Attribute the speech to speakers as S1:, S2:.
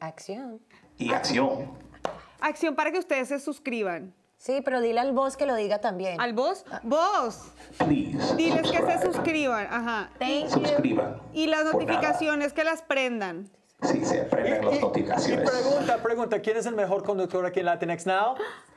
S1: Acción.
S2: Y acción.
S3: Acción para que ustedes se suscriban.
S1: Sí, pero dile al boss que lo diga también.
S3: ¿Al boss? ¡Vos!
S2: Please.
S3: Diles que se
S2: subscribe.
S3: suscriban. Ajá.
S1: Thank you.
S2: Suscriban.
S3: Y las
S2: Por
S3: notificaciones que las prendan.
S2: nada. Sí, se prenden las notificaciones.
S4: Pregunta, ¿quién es el mejor conductor aquí en Latinx Now?